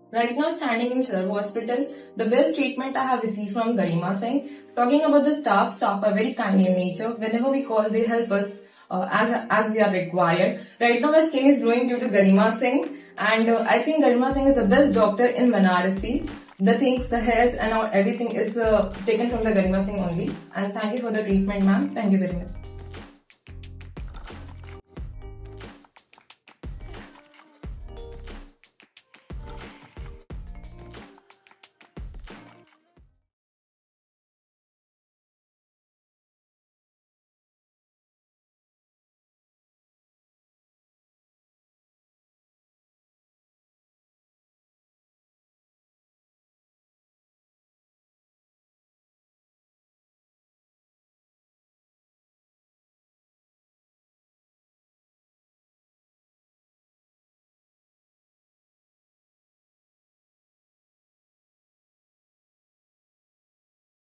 Right now, standing in Chirag Hospital, the best treatment I have received from Garima Singh. Talking about the staff are very kind in nature. Whenever we call, they help us as we are required. Right now, my skin is glowing due to Garima Singh, and I think Garima Singh is the best doctor in Banarasi. The things, the hairs, and everything is taken from the Garima Singh only. And thank you for the treatment, ma'am. Thank you very much.